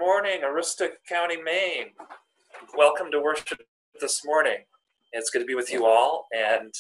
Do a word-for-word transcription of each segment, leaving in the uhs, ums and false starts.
morning, Aroostook County, Maine. Welcome to worship this morning. It's good to be with you all, and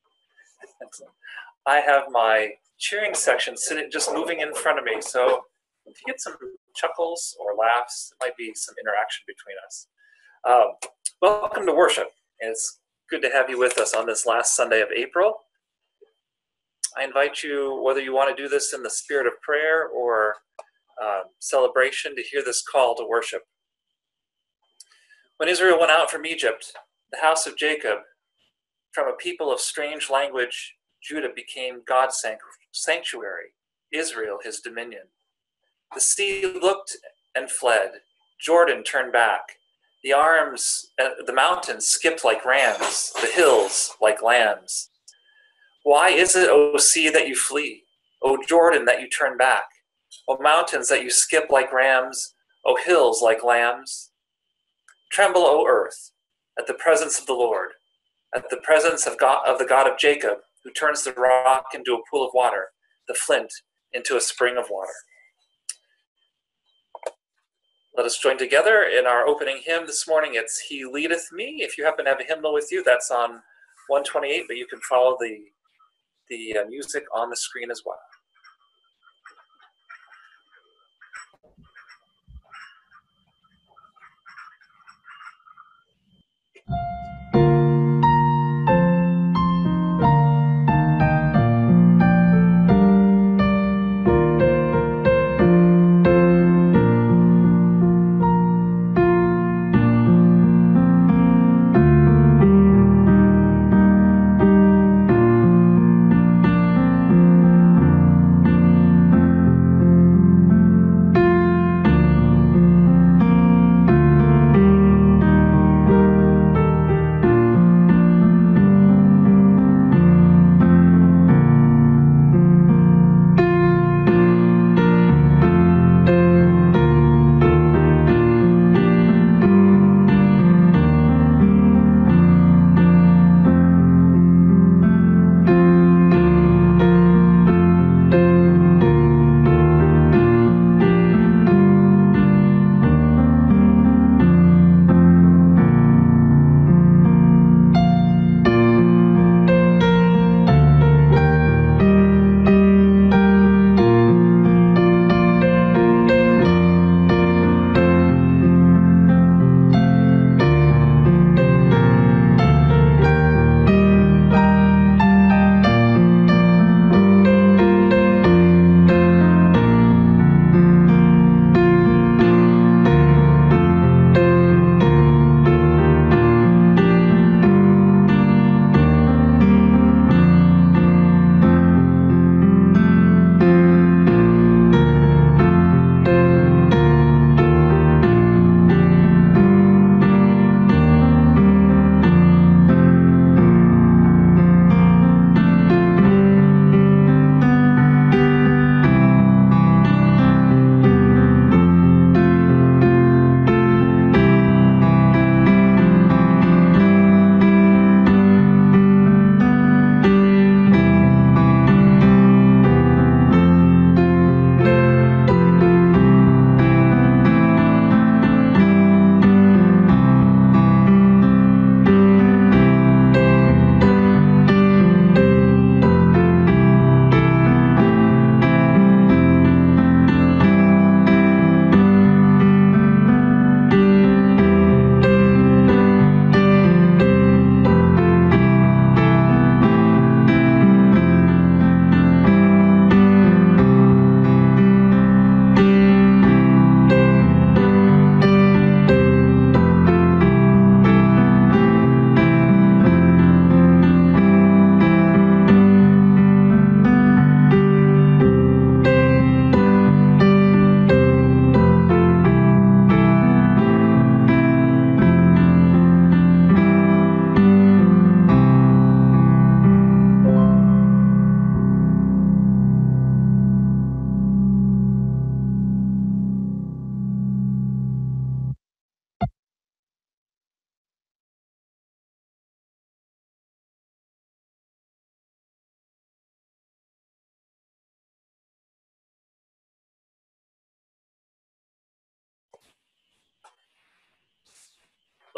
I have my cheering section sitting, just moving in front of me. So if you get some chuckles or laughs, it might be some interaction between us. Um, welcome to worship. It's good to have you with us on this last Sunday of April. I invite you, whether you want to do this in the spirit of prayer or uh, celebration, to hear this call to worship. When Israel went out from Egypt, the house of Jacob, from a people of strange language, Judah became God's sanctuary, Israel his dominion. The sea looked and fled. Jordan turned back. The arms, uh, the mountains skipped like rams, the hills like lambs. Why is it, O sea, that you flee? O Jordan, that you turn back? O mountains, that you skip like rams? O hills, like lambs? Tremble, O earth, at the presence of the Lord, at the presence of God, of the God of Jacob, who turns the rock into a pool of water, the flint into a spring of water. Let us join together in our opening hymn this morning. It's He Leadeth Me. If you happen to have a hymnal with you, that's on one twenty-eight, but you can follow the, the uh, music on the screen as well.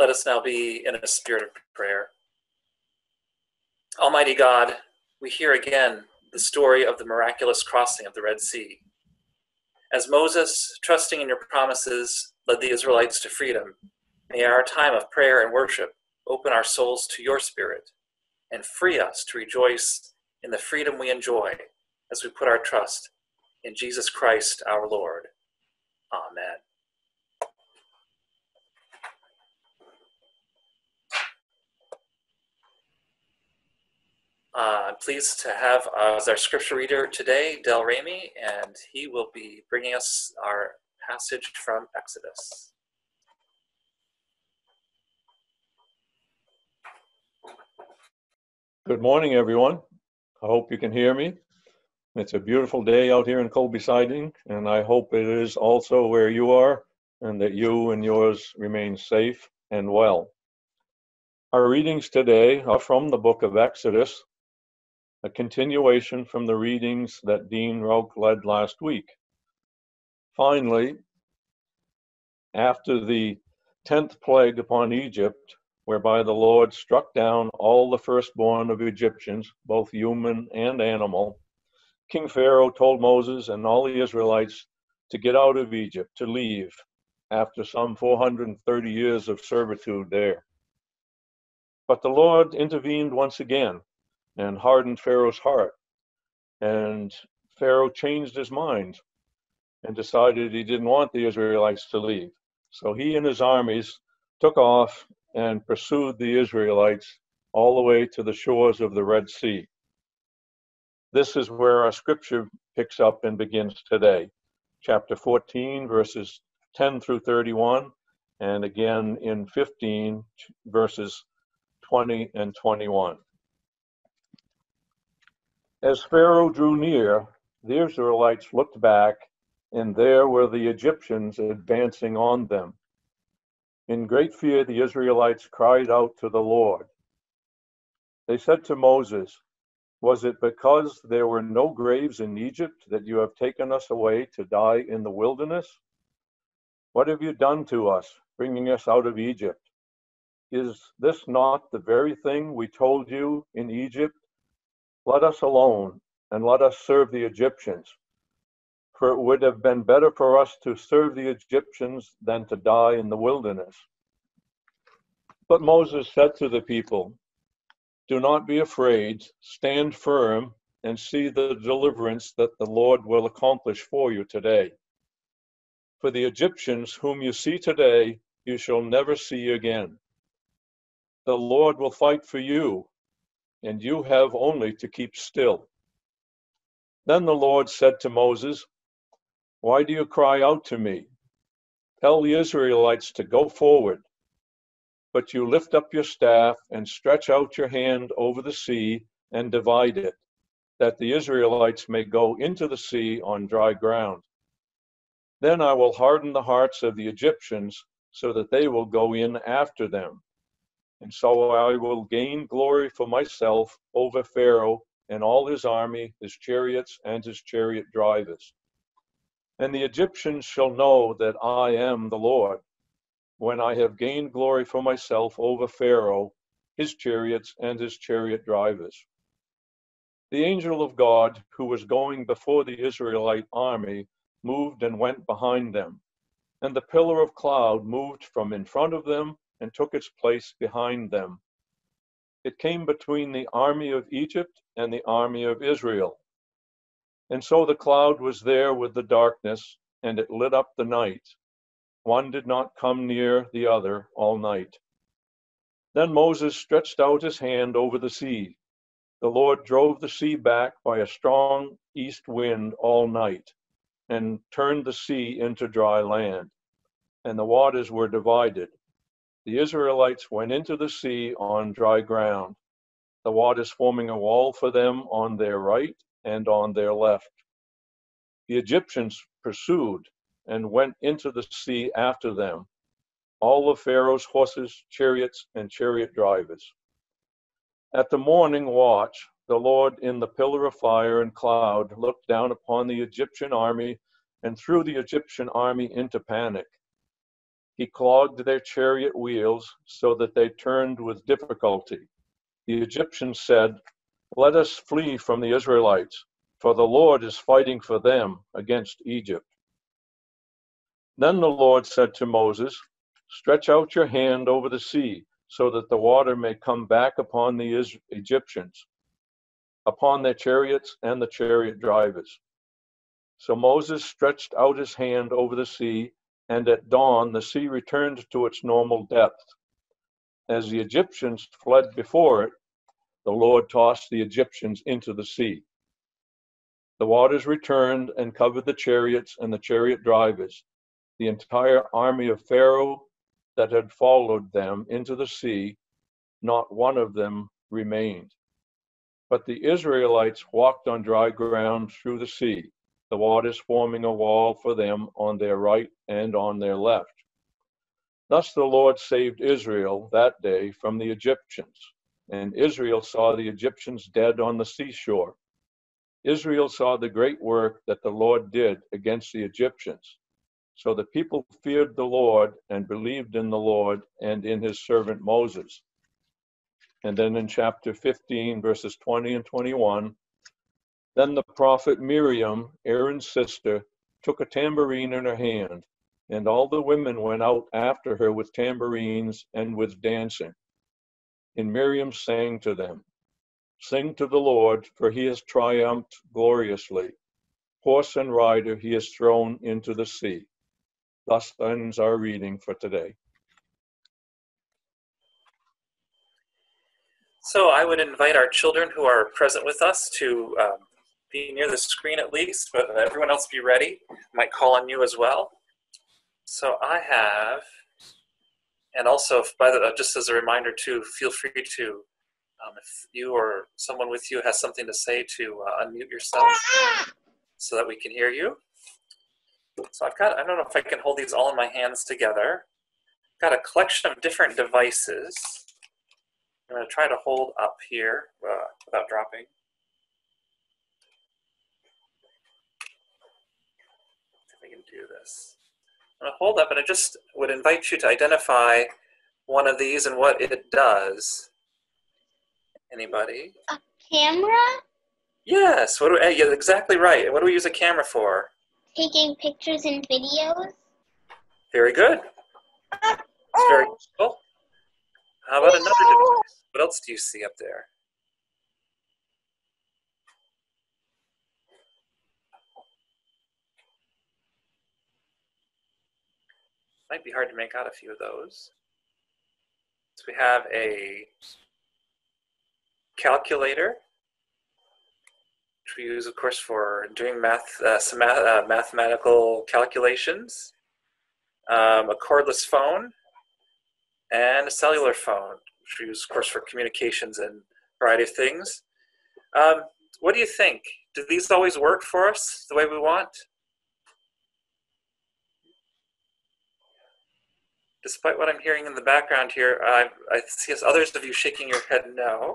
Let us now be in a spirit of prayer. Almighty God, we hear again the story of the miraculous crossing of the Red Sea. As Moses, trusting in your promises, led the Israelites to freedom, may our time of prayer and worship open our souls to your spirit and free us to rejoice in the freedom we enjoy as we put our trust in Jesus Christ our Lord. Amen. Uh, I'm pleased to have uh, as our scripture reader today, Del Ramey, and he will be bringing us our passage from Exodus. Good morning, everyone. I hope you can hear me. It's a beautiful day out here in Colby Siding, and I hope it is also where you are, and that you and yours remain safe and well. Our readings today are from the book of Exodus, a continuation from the readings that Dean Roke led last week. Finally, after the tenth plague upon Egypt, whereby the Lord struck down all the firstborn of Egyptians, both human and animal, King Pharaoh told Moses and all the Israelites to get out of Egypt, to leave, after some four hundred thirty years of servitude there. But the Lord intervened once again and hardened Pharaoh's heart, and Pharaoh changed his mind and decided he didn't want the Israelites to leave. So he and his armies took off and pursued the Israelites all the way to the shores of the Red Sea. This is where our scripture picks up and begins today. Chapter fourteen, verses ten through thirty-one, and again in fifteen, verses twenty and twenty-one. As Pharaoh drew near, the Israelites looked back, and there were the Egyptians advancing on them. In great fear, the Israelites cried out to the Lord. They said to Moses, "Was it because there were no graves in Egypt that you have taken us away to die in the wilderness? What have you done to us, bringing us out of Egypt? Is this not the very thing we told you in Egypt? Let us alone, and let us serve the Egyptians. For it would have been better for us to serve the Egyptians than to die in the wilderness." But Moses said to the people, "Do not be afraid, stand firm, and see the deliverance that the Lord will accomplish for you today. For the Egyptians whom you see today, you shall never see again. The Lord will fight for you, and you have only to keep still." Then the Lord said to Moses, "Why do you cry out to me? Tell the Israelites to go forward. But you lift up your staff and stretch out your hand over the sea and divide it, that the Israelites may go into the sea on dry ground. Then I will harden the hearts of the Egyptians so that they will go in after them. And so I will gain glory for myself over Pharaoh and all his army, his chariots, and his chariot drivers. And the Egyptians shall know that I am the Lord, when I have gained glory for myself over Pharaoh, his chariots, and his chariot drivers." The angel of God, who was going before the Israelite army, moved and went behind them, and the pillar of cloud moved from in front of them and took its place behind them. It came between the army of Egypt and the army of Israel. And so the cloud was there with the darkness, and it lit up the night. One did not come near the other all night. Then Moses stretched out his hand over the sea. The Lord drove the sea back by a strong east wind all night, and turned the sea into dry land, and the waters were divided. The Israelites went into the sea on dry ground, the waters forming a wall for them on their right and on their left. The Egyptians pursued and went into the sea after them, all of Pharaoh's horses, chariots, and chariot drivers. At the morning watch, the Lord in the pillar of fire and cloud looked down upon the Egyptian army and threw the Egyptian army into panic. He clogged their chariot wheels so that they turned with difficulty. The Egyptians said, "Let us flee from the Israelites, for the Lord is fighting for them against Egypt." Then the Lord said to Moses, "Stretch out your hand over the sea, so that the water may come back upon the Egyptians, upon their chariots and the chariot drivers." So Moses stretched out his hand over the sea, and at dawn the sea returned to its normal depth. As the Egyptians fled before it, the Lord tossed the Egyptians into the sea. The waters returned and covered the chariots and the chariot drivers. The entire army of Pharaoh that had followed them into the sea, not one of them remained. But the Israelites walked on dry ground through the sea, the waters forming a wall for them on their right and on their left. Thus the Lord saved Israel that day from the Egyptians, and Israel saw the Egyptians dead on the seashore. Israel saw the great work that the Lord did against the Egyptians. So the people feared the Lord and believed in the Lord and in his servant Moses. And then in chapter fifteen, verses twenty and twenty-one, then the prophet Miriam, Aaron's sister, took a tambourine in her hand, and all the women went out after her with tambourines and with dancing. And Miriam sang to them, "Sing to the Lord, for he has triumphed gloriously. Horse and rider he has thrown into the sea." Thus ends our reading for today. So I would invite our children who are present with us to um, be near the screen at least, but everyone else be ready. I might call on you as well. So I have, and also by the, just as a reminder too, feel free to, um, if you or someone with you has something to say, to uh, unmute yourself so that we can hear you. So I've got, I don't know if I can hold these all in my hands together. I've got a collection of different devices. I'm going to try to hold up here uh, without dropping. See if I can do this. I'm going to hold up, and I just would invite you to identify one of these and what it does. Anybody? A camera? Yes. What do we, yeah, exactly right. What do we use a camera for? Taking pictures and videos. Very good. It's very useful. How about another device? What else do you see up there? Might be hard to make out a few of those. So we have a calculator, which we use, of course, for doing math, uh, some math, uh, mathematical calculations. Um, a cordless phone, and a cellular phone, which we use, of course, for communications and a variety of things. Um, what do you think? Do these always work for us the way we want? Despite what I'm hearing in the background here, I, I see others of you shaking your head no.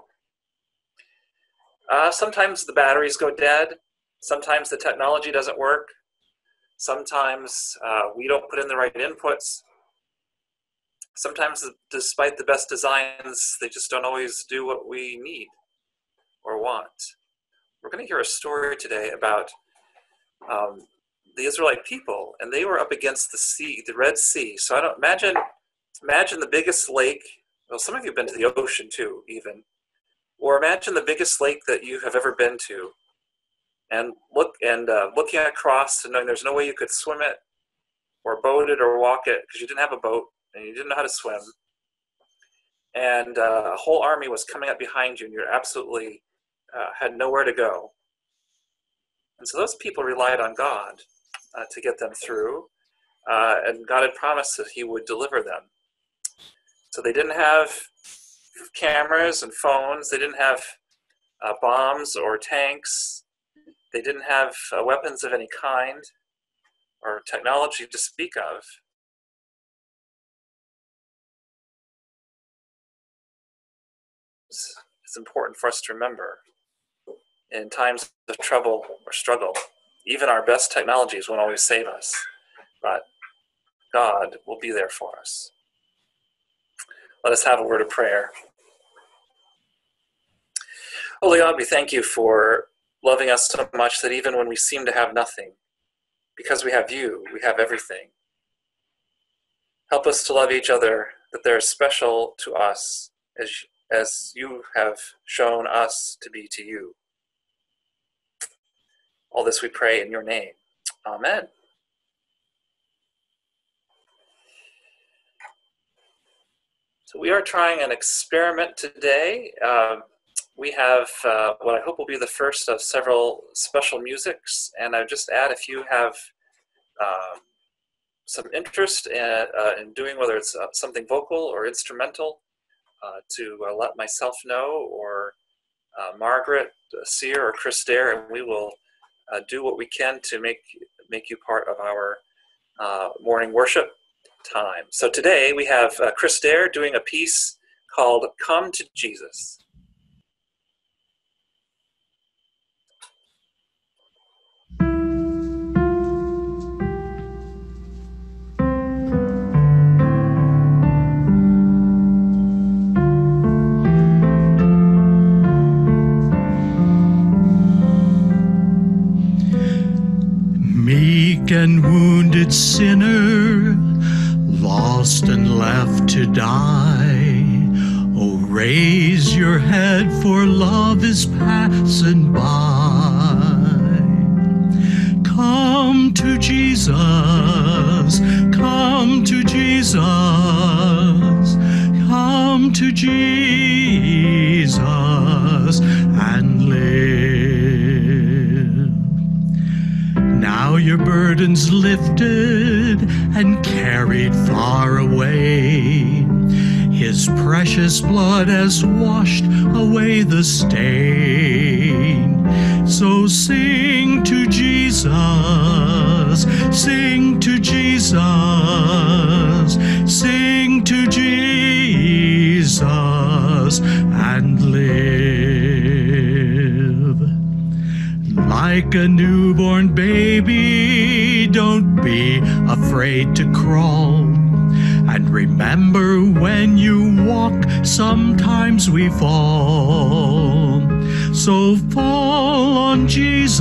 Uh, sometimes the batteries go dead. Sometimes the technology doesn't work. Sometimes uh, we don't put in the right inputs. Sometimes, despite the best designs, they just don't always do what we need or want. We're going to hear a story today about um, the Israelite people, and they were up against the sea, the Red Sea. So I don't imagine, imagine the biggest lake. Well, some of you have been to the ocean too, even. Or imagine the biggest lake that you have ever been to, and look and uh, looking across and knowing there's no way you could swim it, or boat it, or walk it because you didn't have a boat and you didn't know how to swim. And uh, a whole army was coming up behind you, and you absolutely uh, had nowhere to go. And so those people relied on God uh, to get them through, uh, and God had promised that He would deliver them. So they didn't have cameras and phones. They didn't have uh, bombs or tanks. They didn't have uh, weapons of any kind or technology to speak of. It's important for us to remember in times of trouble or struggle, even our best technologies won't always save us. But God will be there for us. Let us have a word of prayer. Holy God, we thank you for loving us so much that even when we seem to have nothing, because we have you, we have everything. Help us to love each other, that they're special to us as, as you have shown us to be to you. All this we pray in your name. Amen. So we are trying an experiment today. Um, we have uh, what I hope will be the first of several special musics, and I just add if you have um, some interest in, uh, in doing whether it's uh, something vocal or instrumental, uh, to uh, let myself know, or uh, Margaret, uh, Sear, or Chris Dare, and we will uh, do what we can to make make you part of our uh, morning worship time. So today we have uh, Chris Dare doing a piece called Come to Jesus. Meek and wounded sinner, lost and left to die. Oh, raise your head, for love is passing by. Come to Jesus, come to Jesus, come to Jesus and live. Now your burden's lifted and carried far away. His precious blood has washed away the stain. So sing to Jesus, sing to Jesus, sing to Jesus and live. Like a newborn baby, don't be afraid to crawl. And remember, when you walk, sometimes we fall. So fall on Jesus,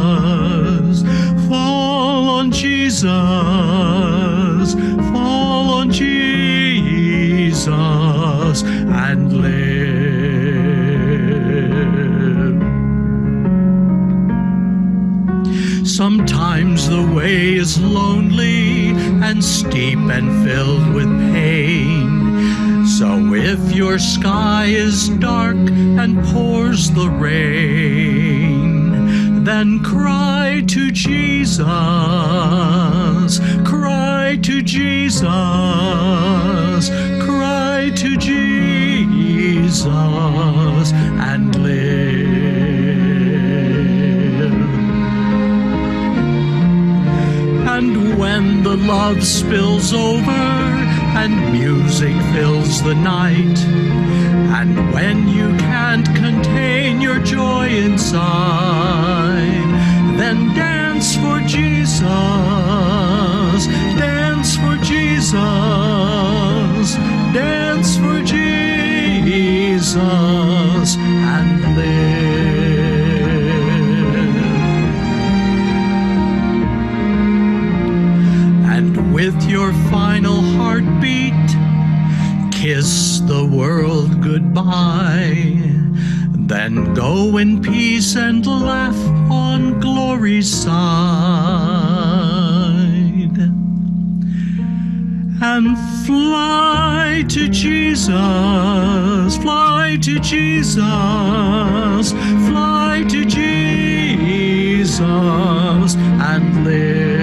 fall on Jesus, fall on Jesus and live. Sometimes the way is lonely and steep and filled with pain. So if your sky is dark and pours the rain, then cry to Jesus, cry to Jesus, cry to Jesus and live. And when the love spills over and music fills the night, and when you can't contain your joy inside, then dance for Jesus, dance for Jesus, dance for Jesus and live. With your final heartbeat, kiss the world goodbye. Then go in peace and laugh on glory's side. And fly to Jesus, fly to Jesus, fly to Jesus and live.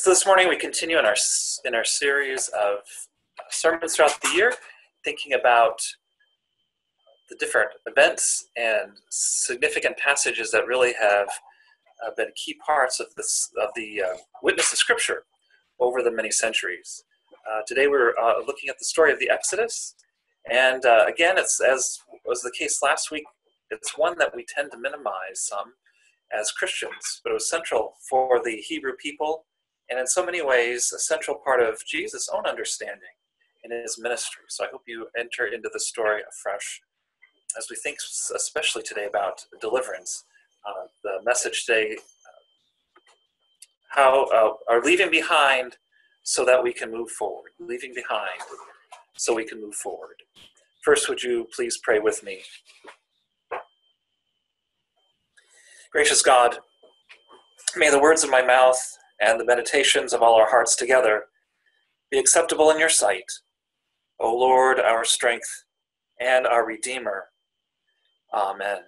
So this morning we continue in our in our series of sermons throughout the year, thinking about the different events and significant passages that really have uh, been key parts of this of the uh, witness of Scripture over the many centuries. Uh, today we're uh, looking at the story of the Exodus, and uh, again, it's as was the case last week. It's one that we tend to minimize some as Christians, but it was central for the Hebrew people, and in so many ways, a central part of Jesus' own understanding in his ministry. So I hope you enter into the story afresh as we think especially today about deliverance. Uh, the message today, uh, how uh, are leaving behind so that we can move forward. Leaving behind so we can move forward. First, would you please pray with me? Gracious God, may the words of my mouth and the meditations of all our hearts together be acceptable in your sight, O Lord, our strength and our Redeemer. Amen.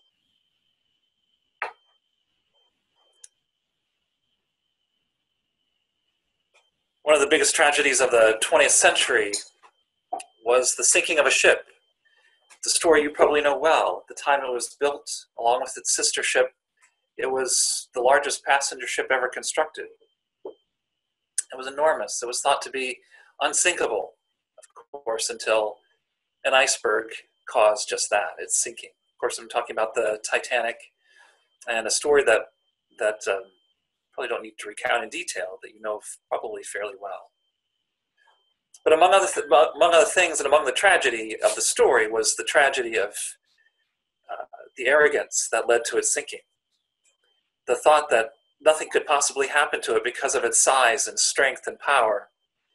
One of the biggest tragedies of the twentieth century was the sinking of a ship. It's a story you probably know well. At the time it was built, along with its sister ship, it was the largest passenger ship ever constructed. It was enormous. It was thought to be unsinkable, of course, until an iceberg caused just that, its sinking. Of course, I'm talking about the Titanic, and a story that that um, probably don't need to recount in detail, that you know probably fairly well. But among other th- among other things, and among the tragedy of the story, was the tragedy of uh, the arrogance that led to its sinking. The thought that nothing could possibly happen to it because of its size and strength and power,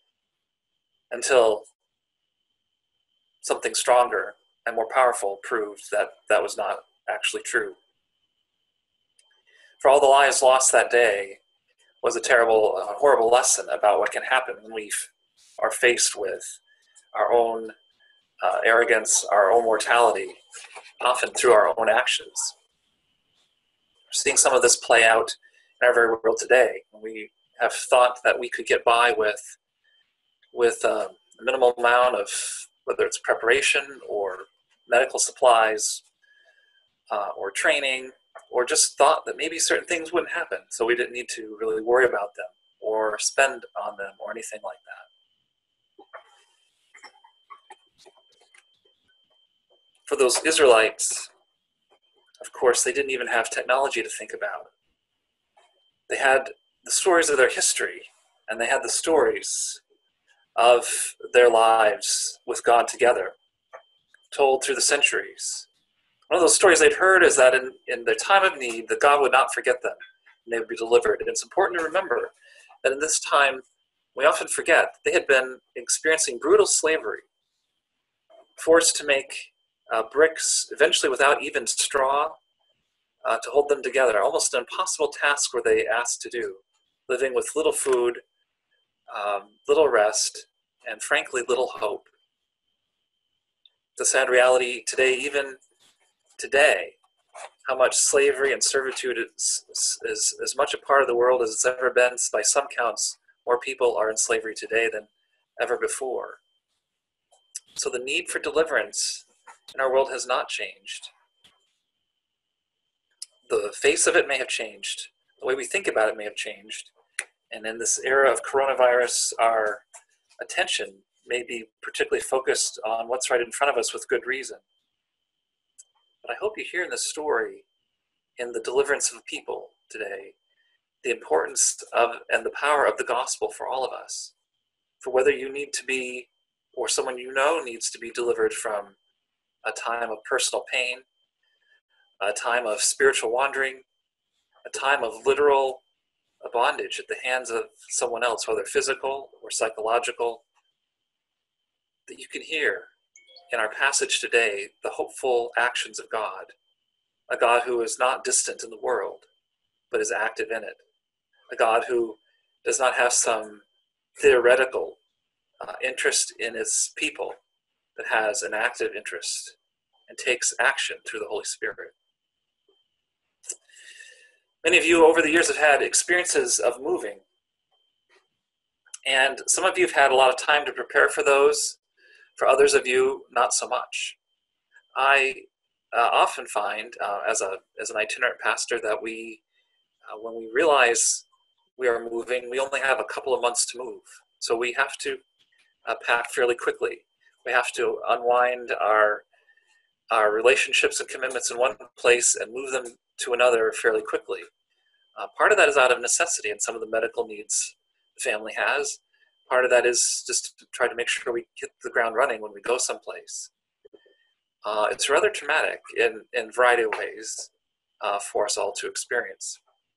until something stronger and more powerful proved that that was not actually true. For all the lives lost that day was a terrible, uh, horrible lesson about what can happen when we f- are faced with our own uh, arrogance, our own mortality, often through our own actions. We're seeing some of this play out in our very world today. We have thought that we could get by with, with uh, a minimal amount of, whether it's preparation or medical supplies uh, or training, or just thought that maybe certain things wouldn't happen, so we didn't need to really worry about them or spend on them or anything like that. For those Israelites, of course, they didn't even have technology to think about. They had the stories of their history, and they had the stories of their lives with God together, told through the centuries. One of those stories they'd heard is that in, in their time of need, that God would not forget them, and they would be delivered. And it's important to remember that in this time, we often forget they had been experiencing brutal slavery, forced to make uh, bricks, eventually without even straw, uh, to hold them together. Almost an impossible task were they asked to do, living with little food, um, little rest, and frankly, little hope. The sad reality today, even today, how much slavery and servitude is, is as much a part of the world as it's ever been. By some counts, more people are in slavery today than ever before. So the need for deliverance in our world has not changed. The face of it may have changed. The way we think about it may have changed. And in this era of coronavirus, our attention may be particularly focused on what's right in front of us with good reason. But I hope you hear in this story, in the deliverance of people today, the importance of and the power of the gospel for all of us. For whether you need to be, or someone you know needs to be delivered from a time of personal pain, a time of spiritual wandering, a time of literal bondage at the hands of someone else, whether physical or psychological, that you can hear in our passage today the hopeful actions of God, a God who is not distant in the world, but is active in it, a God who does not have some theoretical uh, interest in his people, but has an active interest and takes action through the Holy Spirit. Many of you over the years have had experiences of moving, And some of you have had a lot of time to prepare for those. For others of you, not so much. I uh, often find, uh, as a as an itinerant pastor, that we, uh, when we realize we are moving, we only have a couple of months to move. So we have to uh, pack fairly quickly. We have to unwind our our relationships and commitments in one place and move them to another fairly quickly. Uh, part of that is out of necessity and some of the medical needs the family has. Part of that is just to try to make sure we get the ground running when we go someplace. Uh, it's rather traumatic in, in a variety of ways uh, for us all to experience.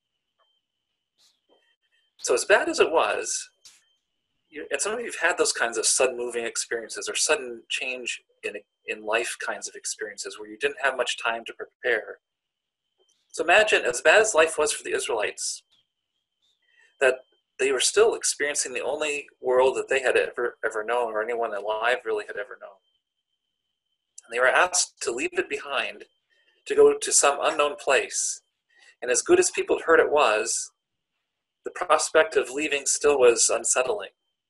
So as bad as it was, you, and some of you have had those kinds of sudden moving experiences or sudden change in, in life kinds of experiences where you didn't have much time to prepare. So imagine, as bad as life was for the Israelites, that they were still experiencing the only world that they had ever, ever known, or anyone alive really had ever known. And they were asked to leave it behind, to go to some unknown place. And as good as people had heard it was, the prospect of leaving still was unsettling.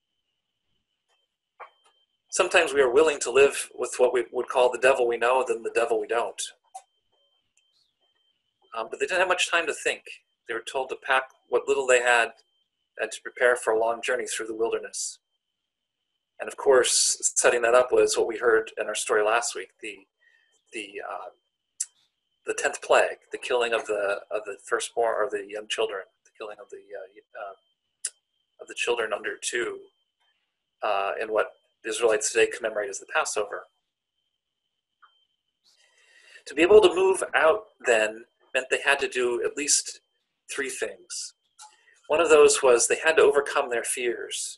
Sometimes we are willing to live with what we would call the devil we know than the devil we don't. Um, but they didn't have much time to think. They were told to pack what little they had and to prepare for a long journey through the wilderness. And of course, setting that up was what we heard in our story last week, the the uh, the tenth plague, the killing of the of the firstborn or the young children, the killing of the uh, uh, of the children under two, uh, in what the Israelites today commemorate as the Passover. To be able to move out then meant they had to do at least three things. One of those was they had to overcome their fears.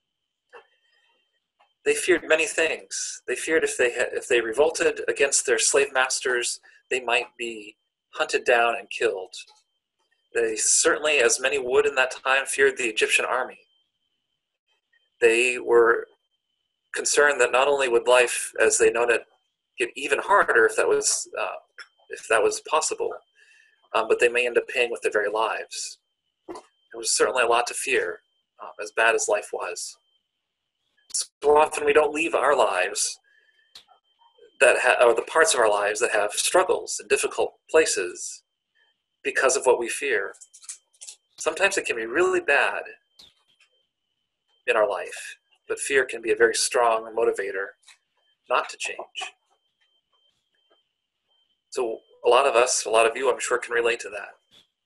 They feared many things. They feared if they had, if they revolted against their slave masters, they might be hunted down and killed. They certainly, as many would in that time, feared the Egyptian army. They were concerned that not only would life, as they known it, get even harder if that was uh, if that was possible, um, but they may end up paying with their very lives. There was certainly a lot to fear, uh, as bad as life was. So often we don't leave our lives that ha- or the parts of our lives that have struggles and difficult places because of what we fear. Sometimes it can be really bad in our life, but fear can be a very strong motivator not to change. So a lot of us, a lot of you, I'm sure, can relate to that.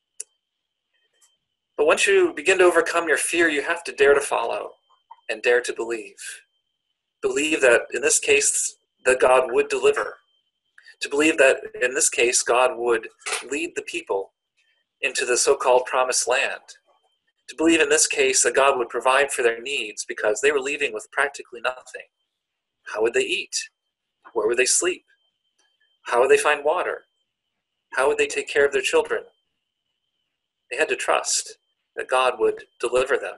But once you begin to overcome your fear, you have to dare to follow and dare to believe. Believe that, in this case, that God would deliver. To believe that, in this case, God would lead the people into the so-called promised land. To believe, in this case, that God would provide for their needs because they were leaving with practically nothing. How would they eat? Where would they sleep? How would they find water? How would they take care of their children? They had to trust that God would deliver them.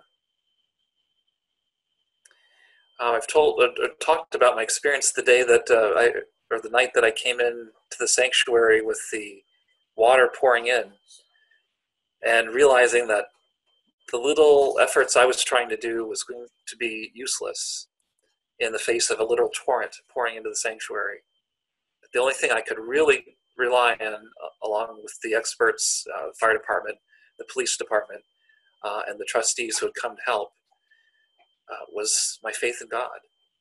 Uh, I've told, uh, talked about my experience the day that uh, I, or the night that I came in to the sanctuary with the water pouring in, and realizing that the little efforts I was trying to do was going to be useless in the face of a literal torrent pouring into the sanctuary. The only thing I could really rely on, uh, along with the experts, uh, the fire department, the police department, uh, and the trustees who had come to help, uh, was my faith in God.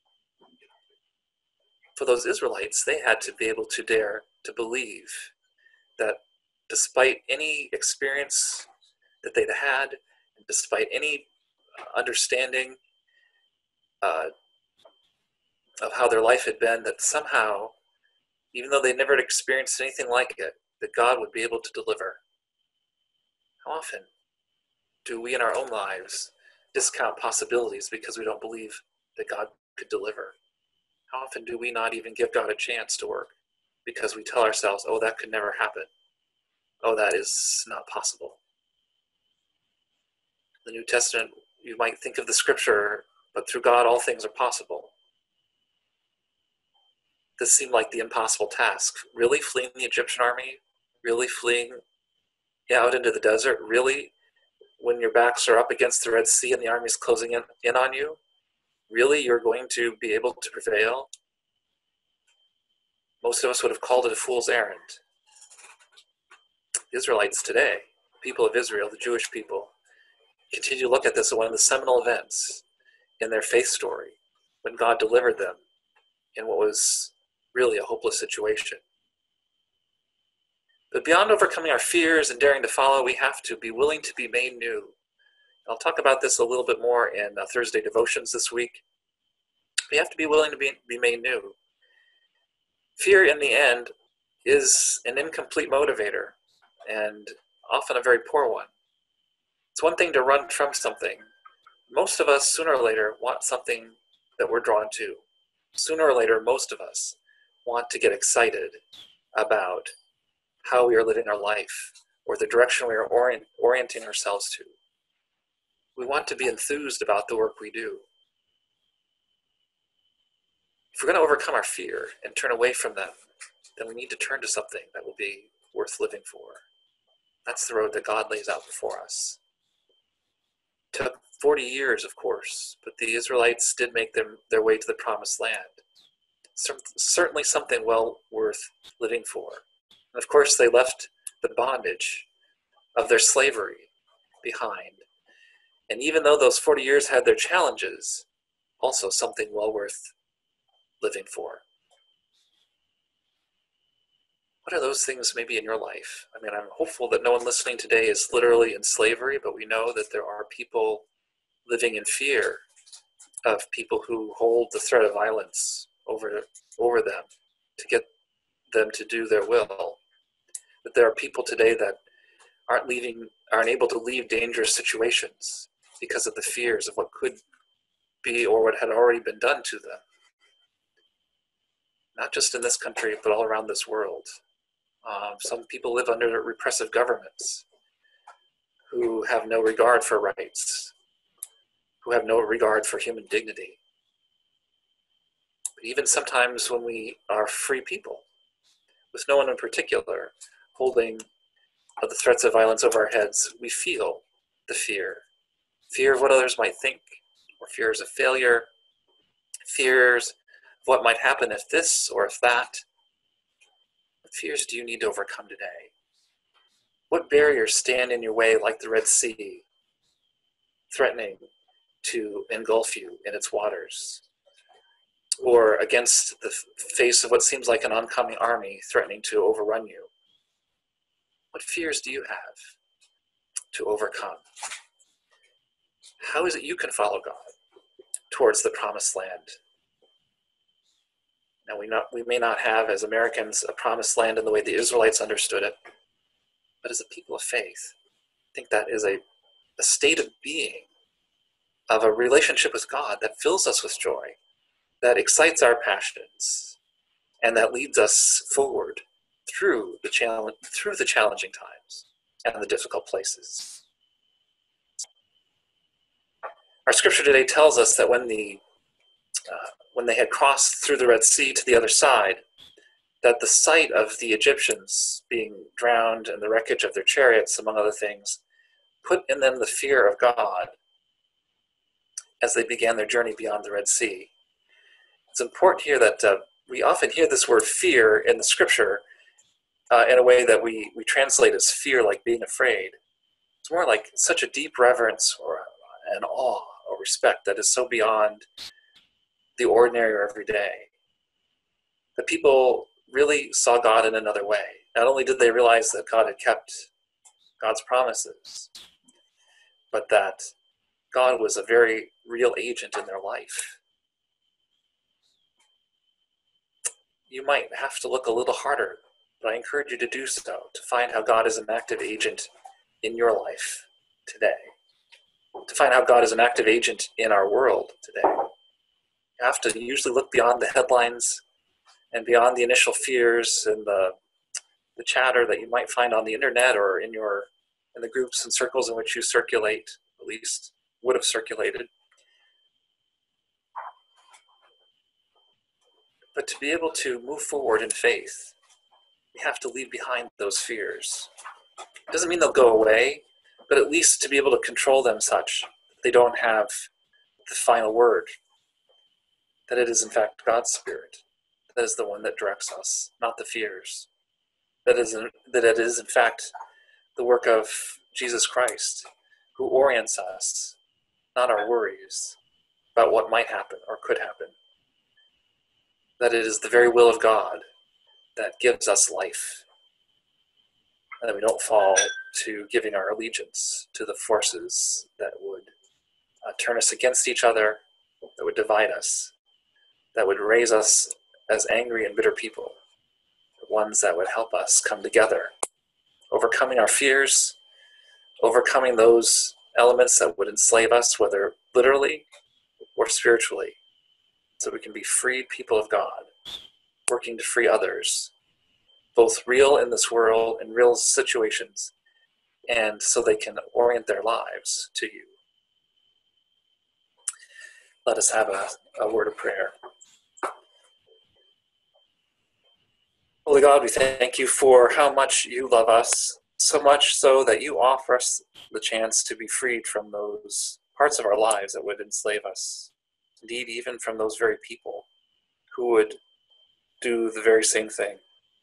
For those Israelites, they had to be able to dare to believe that despite any experience that they'd had, and despite any understanding uh, of how their life had been, that somehow, even though they never had experienced anything like it, that God would be able to deliver. How often do we in our own lives discount possibilities because we don't believe that God could deliver? How often do we not even give God a chance to work because we tell ourselves, oh, that could never happen. Oh, that is not possible. The New Testament, you might think of the scripture, but through God all things are possible. This seemed like the impossible task. Really fleeing the Egyptian army? Really fleeing out into the desert? Really when your backs are up against the Red Sea and the army is closing in, in on you? Really, you're going to be able to prevail? Most of us would have called it a fool's errand. The Israelites today, people of Israel, the Jewish people, continue to look at this as one of the seminal events in their faith story, when God delivered them in what was really a hopeless situation. But beyond overcoming our fears and daring to follow, we have to be willing to be made new. I'll talk about this a little bit more in uh, Thursday devotions this week. We have to be willing to be, be made new. Fear, in the end, is an incomplete motivator, and often a very poor one. It's one thing to run from something. Most of us, sooner or later, want something that we're drawn to. Sooner or later, most of us want to get excited about how we are living our life or the direction we are orient, orienting ourselves to. We want to be enthused about the work we do. If we're going to overcome our fear and turn away from them, then we need to turn to something that will be worth living for. That's the road that God lays out before us. It took forty years, of course, but the Israelites did make them, their way to the promised land. Certainly something well worth living for. And of course, they left the bondage of their slavery behind. And even though those forty years had their challenges, also something well worth living for. What are those things maybe in your life? I mean, I'm hopeful that no one listening today is literally in slavery, but we know that there are people living in fear of people who hold the threat of violence over, over them to get them to do their will. That there are people today that aren't leaving, aren't able to leave dangerous situations because of the fears of what could be or what had already been done to them. Not just in this country, but all around this world. Um, some people live under repressive governments who have no regard for rights, who have no regard for human dignity. But even sometimes when we are free people, with no one in particular holding the threats of violence over our heads, we feel the fear. Fear of what others might think, or fears of failure, fears of what might happen if this or if that. What fears do you need to overcome today? What barriers stand in your way like the Red Sea, threatening to engulf you in its waters? Or against the face of what seems like an oncoming army threatening to overrun you? What fears do you have to overcome? How is it you can follow God towards the promised land? Now, we, not, we may not have, as Americans, a promised land in the way the Israelites understood it, but as a people of faith, I think that is a, a state of being, of a relationship with God that fills us with joy, that excites our passions, and that leads us forward through the challenge, through the challenging times and the difficult places. Our scripture today tells us that when the uh, when they had crossed through the Red Sea to the other side, that the sight of the Egyptians being drowned and the wreckage of their chariots, among other things, put in them the fear of God as they began their journey beyond the Red Sea. It's important here that uh, we often hear this word fear in the scripture uh, in a way that we, we translate as fear, like being afraid. It's more like such a deep reverence or an awe or respect that is so beyond the ordinary or everyday. The people really saw God in another way. Not only did they realize that God had kept God's promises, but that God was a very real agent in their life. You might have to look a little harder, but I encourage you to do so, to find how God is an active agent in your life today, to find how God is an active agent in our world today. You have to usually look beyond the headlines and beyond the initial fears and the, the chatter that you might find on the internet or in your in the groups and circles in which you circulate, at least would have circulated. But to be able to move forward in faith, we have to leave behind those fears. It doesn't mean they'll go away, but at least to be able to control them such that they don't have the final word, that it is in fact God's Spirit that is the one that directs us, not the fears, that, is in, that it is in fact the work of Jesus Christ who orients us, not our worries about what might happen or could happen, that it is the very will of God that gives us life, and that we don't fall to giving our allegiance to the forces that would uh, turn us against each other, that would divide us, that would raise us as angry and bitter people, ones that would help us come together, overcoming our fears, overcoming those elements that would enslave us, whether literally or spiritually, so we can be freed people of God, working to free others, both real in this world, in real situations, and so they can orient their lives to you. Let us have a, a word of prayer. Holy God, we thank you for how much you love us, so much so that you offer us the chance to be freed from those parts of our lives that would enslave us. Indeed, even from those very people who would do the very same thing.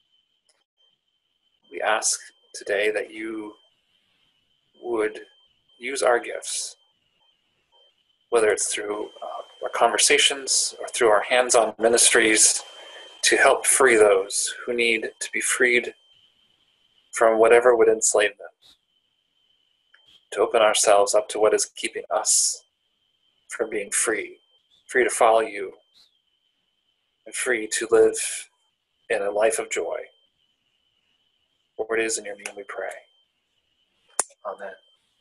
We ask today that you would use our gifts, whether it's through uh, our conversations or through our hands-on ministries, to help free those who need to be freed from whatever would enslave them, to open ourselves up to what is keeping us from being free, free to follow you, and free to live in a life of joy. For it is in your name we pray. Amen.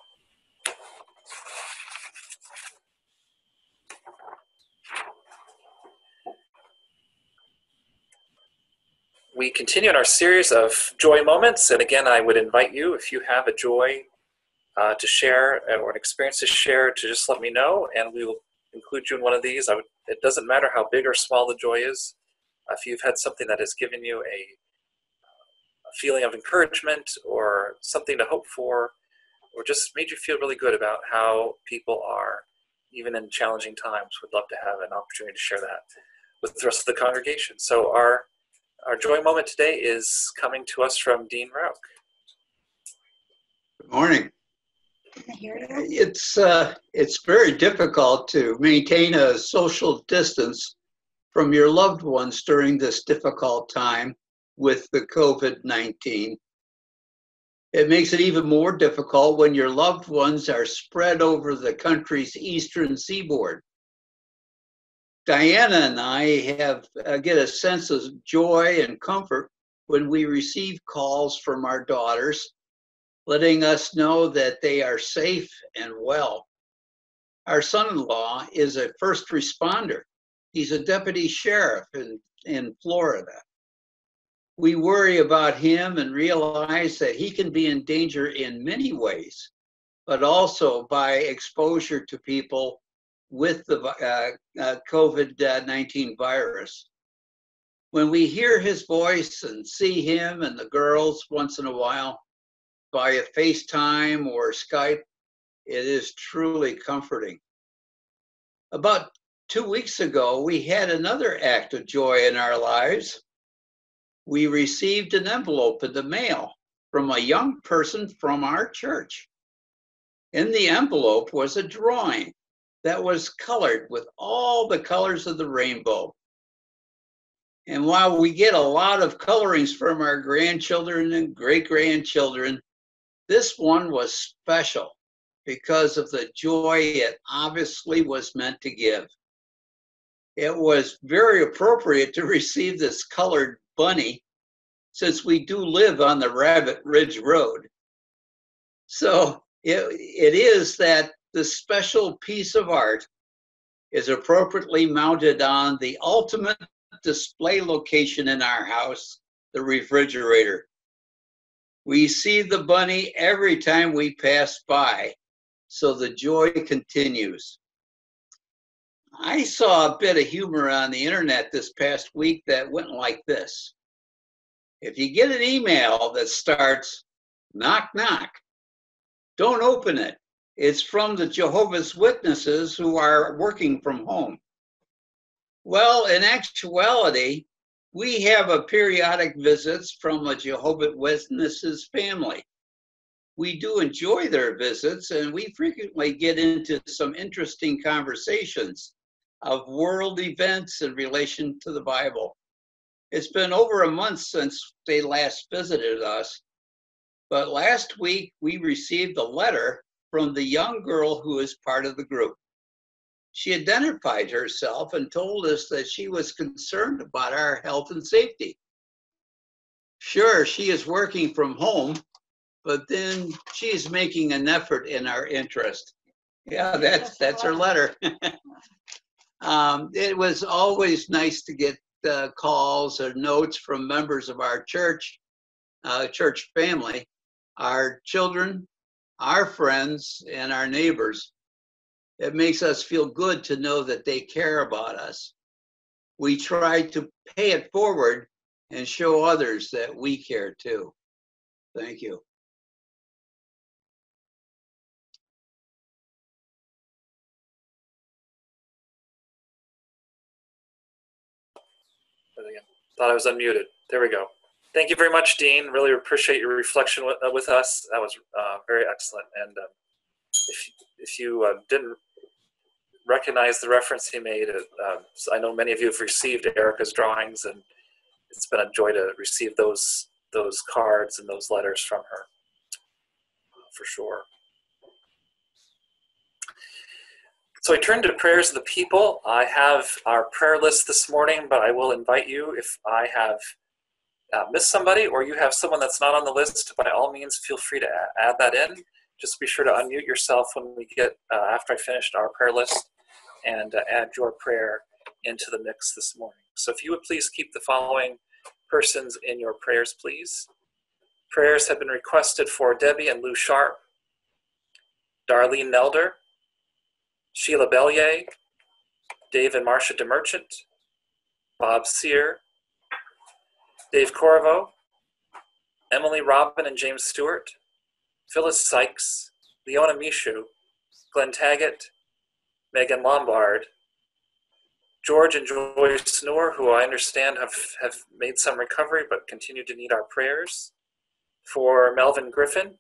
We continue in our series of joy moments, and again, I would invite you, if you have a joy uh, to share or an experience to share, to just let me know, and we will include you in one of these. I would, it doesn't matter how big or small the joy is. Uh, if you've had something that has given you a, a feeling of encouragement or something to hope for, or just made you feel really good about how people are, even in challenging times, would love to have an opportunity to share that with the rest of the congregation. So our Our joy moment today is coming to us from Dean Rauch. Good morning. It's uh, it's very difficult to maintain a social distance from your loved ones during this difficult time with the COVID nineteen. It makes it even more difficult when your loved ones are spread over the country's eastern seaboard. Diana and I have uh, get a sense of joy and comfort when we receive calls from our daughters, letting us know that they are safe and well. Our son-in-law is a first responder. He's a deputy sheriff in, in Florida. We worry about him and realize that he can be in danger in many ways, but also by exposure to people with the uh, uh, COVID nineteen virus. When we hear his voice and see him and the girls once in a while via FaceTime or Skype, it is truly comforting. About two weeks ago, we had another act of joy in our lives. We received an envelope in the mail from a young person from our church. In the envelope was a drawing that was colored with all the colors of the rainbow. And while we get a lot of colorings from our grandchildren and great-grandchildren, this one was special because of the joy it obviously was meant to give. It was very appropriate to receive this colored bunny since we do live on the Rabbit Ridge Road. So it, it is that the special piece of art is appropriately mounted on the ultimate display location in our house, the refrigerator. We see the bunny every time we pass by, so the joy continues. I saw a bit of humor on the internet this past week that went like this. If you get an email that starts, knock, knock, Don't open it. It's from the Jehovah's Witnesses who are working from home. Well, in actuality, we have a periodic visits from a Jehovah's Witnesses family. We do enjoy their visits, and we frequently get into some interesting conversations of world events in relation to the Bible. It's been over a month since they last visited us, but last week we received a letter from the young girl who is part of the group. She identified herself and told us that she was concerned about our health and safety. Sure, she is working from home, but then she's making an effort in our interest. Yeah, that's that's her letter. um, it was always nice to get uh, calls or notes from members of our church, uh, church family, our children, our friends, and our neighbors. It makes us feel good to know that they care about us. We try to pay it forward and show others that we care too. Thank you. Thought I was unmuted. There we go. Thank you very much, Dean. Really appreciate your reflection with, uh, with us. That was uh, very excellent. And um, if, if you uh, didn't recognize the reference he made, uh, so I know many of you have received Erica's drawings, and it's been a joy to receive those, those cards and those letters from her, for sure. So I turn to prayers of the people. I have our prayer list this morning, but I will invite you, if I have uh, missed somebody or you have someone that's not on the list, by all means, feel free to add that in. Just be sure to unmute yourself when we get, uh, after I finished our prayer list, and uh, add your prayer into the mix this morning. So if you would please keep the following persons in your prayers, please. Prayers have been requested for Debbie and Lou Sharp, Darlene Nelder, Sheila Bellier, Dave and Marcia DeMerchant, Bob Sear, Dave Corvo, Emily Robin and James Stewart, Phyllis Sykes, Leona Mishu, Glenn Taggett, Megan Lombard, George and Joyce Noor, who I understand have, have made some recovery but continue to need our prayers, for Melvin Griffin.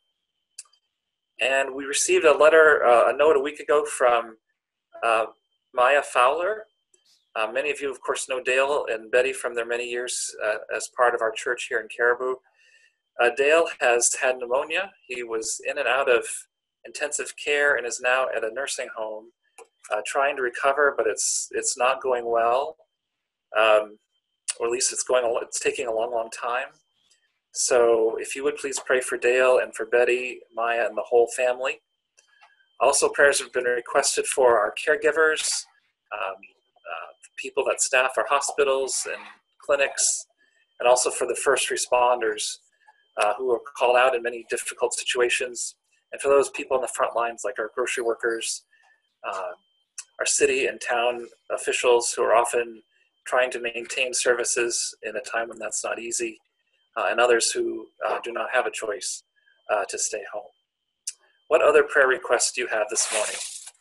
And we received a letter, uh, a note a week ago from uh, Maya Fowler. Uh, many of you, of course, know Dale and Betty from their many years uh, as part of our church here in Caribou. Uh, Dale has had pneumonia. He was in and out of intensive care and is now at a nursing home uh, trying to recover, but it's it's not going well, um, or at least it's going. It's taking a long, long time. So if you would please pray for Dale and for Betty, Maya, and the whole family. Also, prayers have been requested for our caregivers, um, uh, people that staff our hospitals and clinics, and also for the first responders uh, who are called out in many difficult situations, and for those people on the front lines like our grocery workers, uh, our city and town officials who are often trying to maintain services in a time when that's not easy, uh, and others who uh, do not have a choice uh, to stay home. What other prayer requests do you have this morning?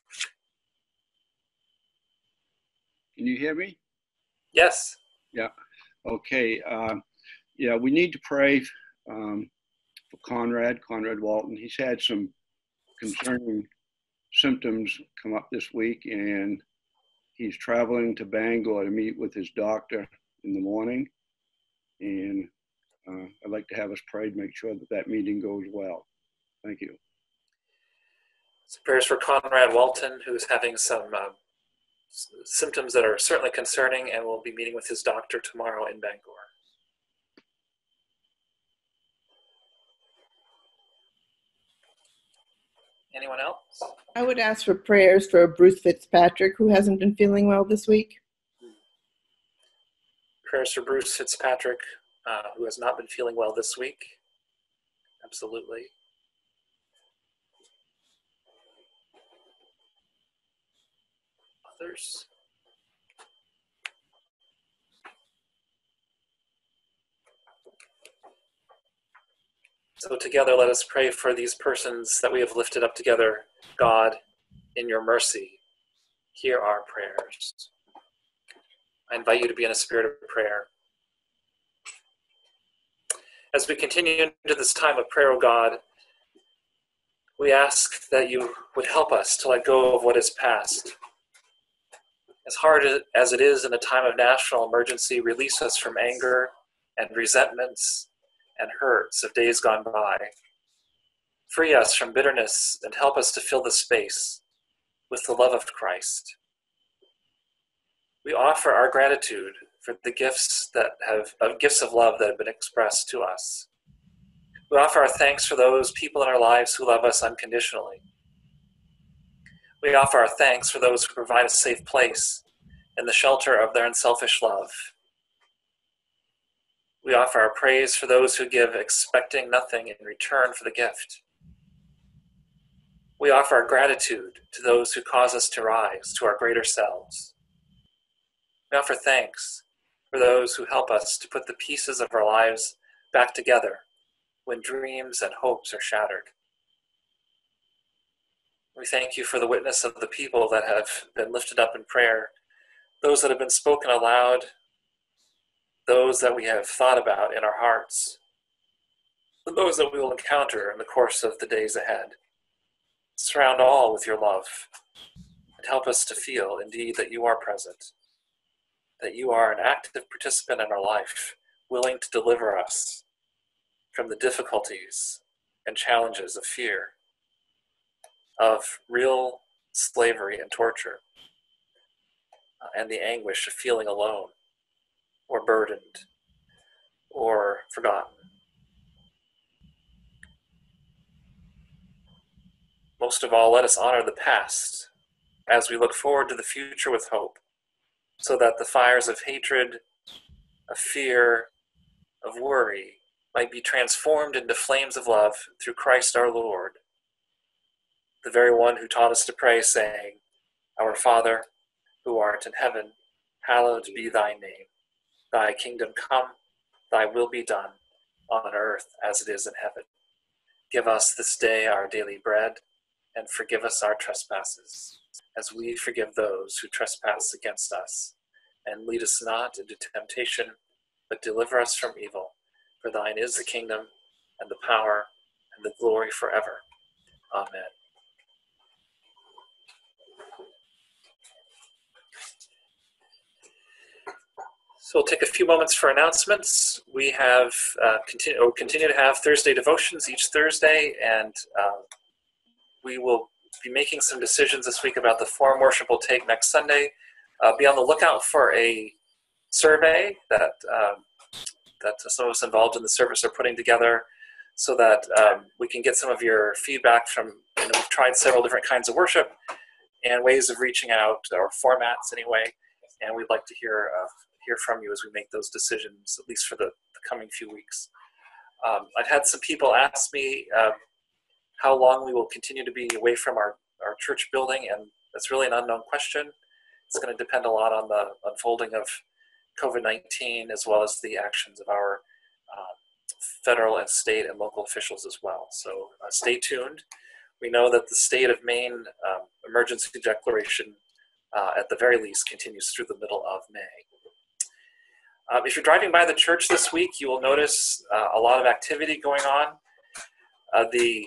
Can you hear me? Yes. Yeah. Okay. Um, yeah, we need to pray um, for Conrad, Conrad Walton. He's had some concerning symptoms come up this week, and he's traveling to Bangor to meet with his doctor in the morning. And uh, I'd like to have us pray to make sure that that meeting goes well. Thank you. So prayers for Conrad Walton, who's having some uh, symptoms that are certainly concerning, and will be meeting with his doctor tomorrow in Bangor. Anyone else? I would ask for prayers for Bruce Fitzpatrick, who hasn't been feeling well this week. Prayers for Bruce Fitzpatrick, uh, who has not been feeling well this week. Absolutely. Others? So together, let us pray for these persons that we have lifted up together. God, in your mercy, hear our prayers. I invite you to be in a spirit of prayer. As we continue into this time of prayer, O God, we ask that you would help us to let go of what is past. As hard as it is in a time of national emergency, release us from anger and resentments and hurts of days gone by. Free us from bitterness and help us to fill the space with the love of Christ. We offer our gratitude for the gifts that have uh, gifts of love that have been expressed to us. We offer our thanks for those people in our lives who love us unconditionally. We offer our thanks for those who provide a safe place in the shelter of their unselfish love. We offer our praise for those who give expecting nothing in return for the gift. We offer our gratitude to those who cause us to rise to our greater selves. We offer thanks for those who help us to put the pieces of our lives back together when dreams and hopes are shattered. We thank you for the witness of the people that have been lifted up in prayer, those that have been spoken aloud, those that we have thought about in our hearts, and those that we will encounter in the course of the days ahead. Surround all with your love and help us to feel indeed that you are present, that you are an active participant in our life, willing to deliver us from the difficulties and challenges of fear, of real slavery and torture, uh, and the anguish of feeling alone or burdened or forgotten. Most of all, let us honor the past as we look forward to the future with hope, so that the fires of hatred, of fear, of worry might be transformed into flames of love through Christ our Lord, the very one who taught us to pray, saying, Our Father, who art in heaven, hallowed be thy name. Thy kingdom come, thy will be done, on earth as it is in heaven. Give us this day our daily bread, and forgive us our trespasses, as we forgive those who trespass against us. And lead us not into temptation, but deliver us from evil. For thine is the kingdom, and the power, and the glory forever. Amen. So we'll take a few moments for announcements. We have uh, continue, or continue to have Thursday devotions each Thursday, and uh, we will be making some decisions this week about the form worship we'll take next Sunday. Uh, be on the lookout for a survey that um, that some of us involved in the service are putting together, so that um, we can get some of your feedback from, you know, we've tried several different kinds of worship and ways of reaching out, or formats anyway, and we'd like to hear uh, hear from you as we make those decisions, at least for the, the coming few weeks. Um, I've had some people ask me uh, how long we will continue to be away from our, our church building, and that's really an unknown question. It's going to depend a lot on the unfolding of COVID nineteen, as well as the actions of our uh, federal and state and local officials as well. So uh, stay tuned. We know that the state of Maine um, emergency declaration, uh, at the very least, continues through the middle of May. Um, if you're driving by the church this week, you will notice uh, a lot of activity going on. Uh, the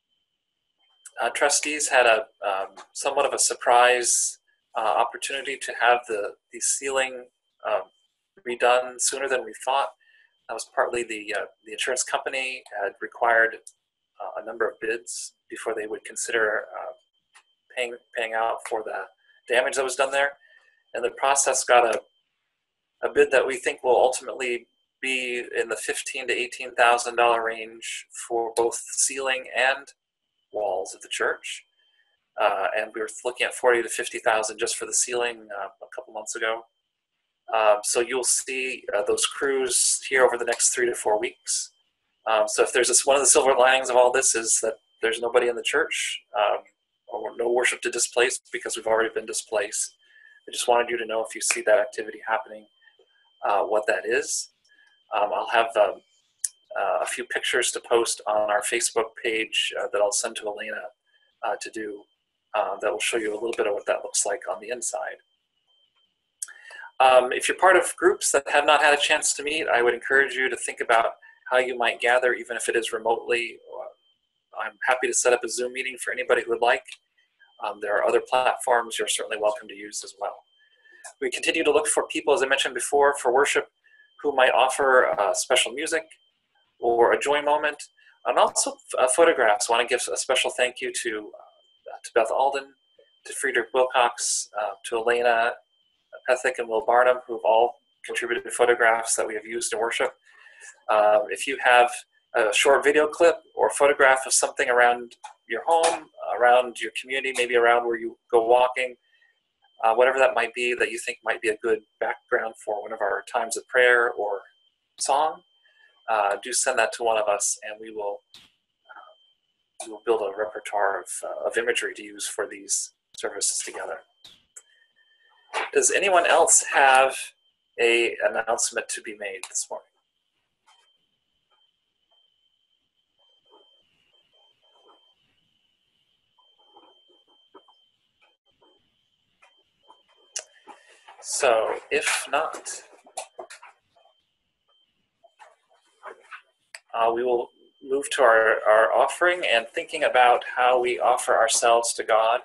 uh, trustees had a um, somewhat of a surprise uh, opportunity to have the, the ceiling um, redone sooner than we thought. That was partly the, uh, the insurance company had required uh, a number of bids before they would consider uh, paying, paying out for the damage that was done there. And the process got a a bid that we think will ultimately be in the fifteen to eighteen thousand dollar range for both ceiling and walls of the church, uh, and we were looking at forty to fifty thousand just for the ceiling uh, a couple months ago. Um, so you'll see uh, those crews here over the next three to four weeks. Um, so if there's this, one of the silver linings of all this is that there's nobody in the church, um, or no worship to displace because we've already been displaced. I just wanted you to know if you see that activity happening, Uh, what that is. Um, I'll have um, uh, a few pictures to post on our Facebook page uh, that I'll send to Elena uh, to do. Uh, that will show you a little bit of what that looks like on the inside. Um, if you're part of groups that have not had a chance to meet, I would encourage you to think about how you might gather, even if it is remotely. I'm happy to set up a Zoom meeting for anybody who would like. Um, there are other platforms you're certainly welcome to use as well. We continue to look for people, as I mentioned before, for worship who might offer uh, special music or a joy moment, and also uh, photographs. I want to give a special thank you to, uh, to Beth Alden, to Friedrich Wilcox, uh, to Elena Pethick and Will Barnum, who have all contributed photographs that we have used in worship. Uh, if you have a short video clip or photograph of something around your home, around your community, maybe around where you go walking, uh, whatever that might be that you think might be a good background for one of our times of prayer or song, uh, do send that to one of us, and we will, uh, we will build a repertoire of, uh, of imagery to use for these services together. Does anyone else have an announcement to be made this morning? So, if not, uh, we will move to our, our offering and thinking about how we offer ourselves to God.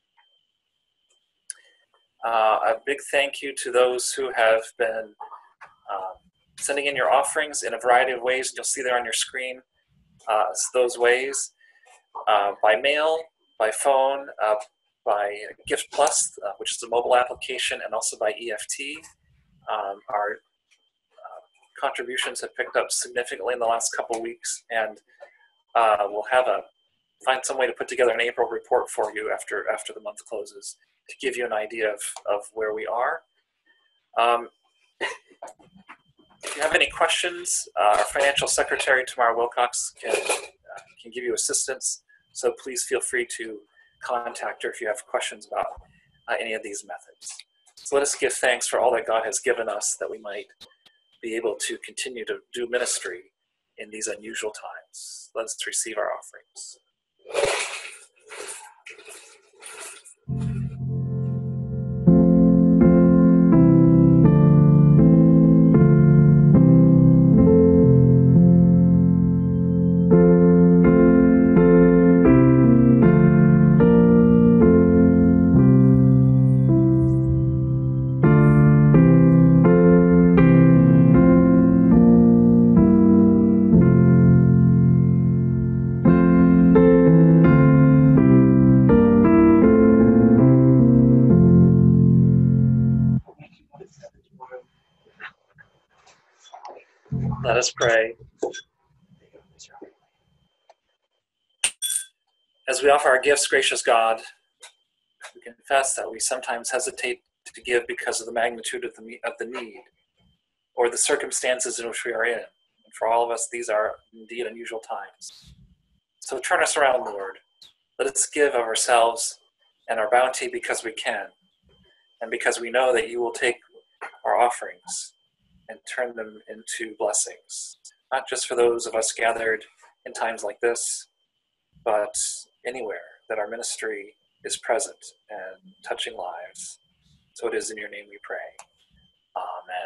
Uh, a big thank you to those who have been um, sending in your offerings in a variety of ways. You'll see there on your screen uh, those ways, uh, by mail, by phone, uh, by Gift Plus, uh, which is a mobile application, and also by E F T. Um, our uh, contributions have picked up significantly in the last couple of weeks, and uh, we'll have a find some way to put together an April report for you after after the month closes to give you an idea of, of where we are. Um, if you have any questions, uh, our financial secretary, Tamara Wilcox, can, uh, can give you assistance, so please feel free to contact her if you have questions about uh, any of these methods. So let us give thanks for all that God has given us, that we might be able to continue to do ministry in these unusual times. Let us receive our offerings. Let us pray. As we offer our gifts, gracious God, we confess that we sometimes hesitate to give because of the magnitude of the, of the need or the circumstances in which we are in. And for all of us, these are indeed unusual times. So turn us around, Lord. Let us give of ourselves and our bounty because we can, and because we know that you will take our offerings and turn them into blessings, not just for those of us gathered in times like this, but anywhere that our ministry is present and touching lives. So it is in your name we pray. Amen.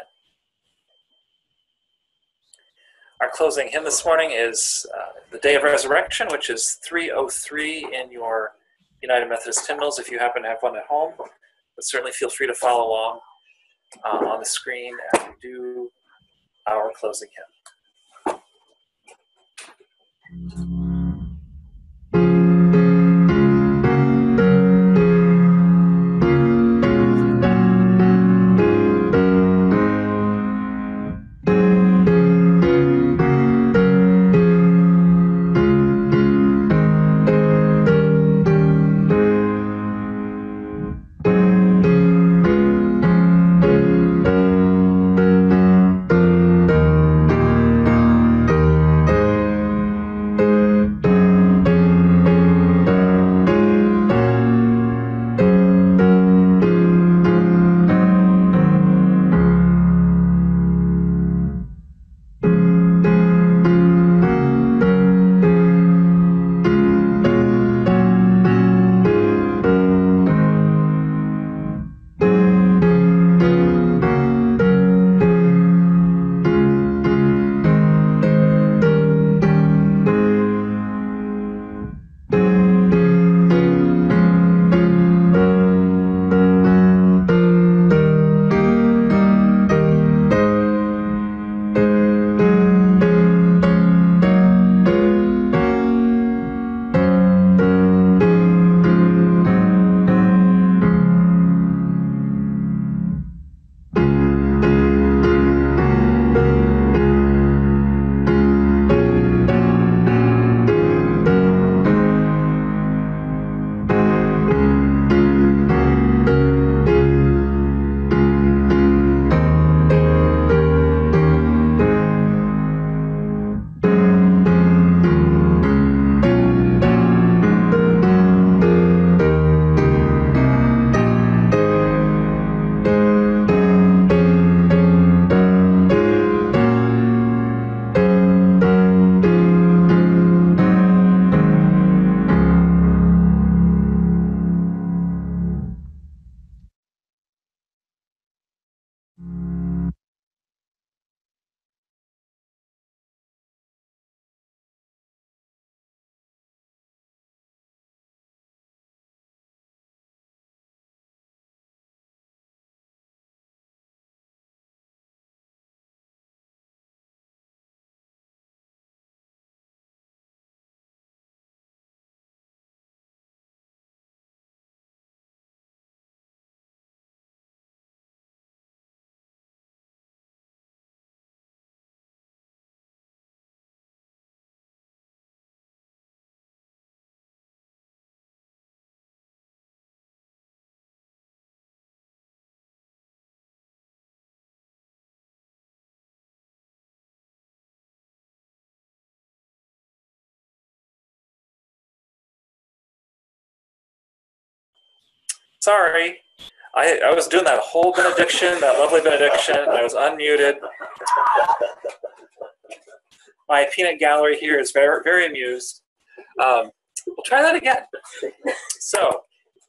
Our closing hymn this morning is uh, The Day of Resurrection, which is three oh three in your United Methodist hymnals, if you happen to have one at home. But certainly feel free to follow along uh, on the screen as we do our closing hymn. Sorry. I, I was doing that whole benediction, that lovely benediction. I was unmuted. My peanut gallery here is very, very amused. Um, we'll try that again. So,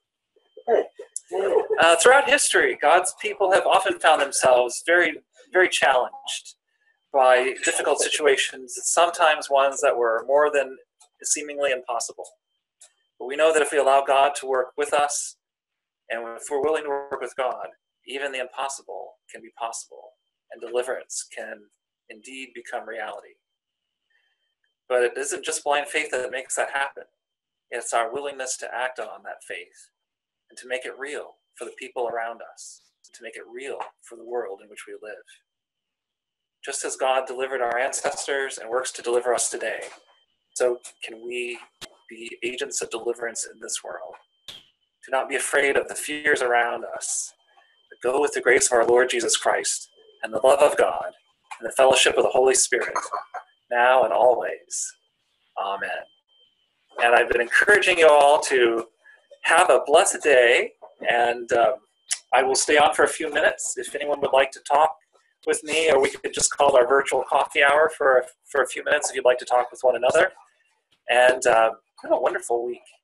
uh, throughout history, God's people have often found themselves very, very challenged by difficult situations, sometimes ones that were more than seemingly impossible. But we know that if we allow God to work with us, and if we're willing to work with God, even the impossible can be possible, and deliverance can indeed become reality. But it isn't just blind faith that makes that happen. It's our willingness to act on that faith and to make it real for the people around us, to make it real for the world in which we live. Just as God delivered our ancestors and works to deliver us today, so can we be agents of deliverance in this world. Do not be afraid of the fears around us, but go with the grace of our Lord Jesus Christ and the love of God and the fellowship of the Holy Spirit, now and always. Amen. And I've been encouraging you all to have a blessed day, and um, I will stay on for a few minutes if anyone would like to talk with me, or we could just call our virtual coffee hour for, for a few minutes if you'd like to talk with one another. And uh, have a wonderful week.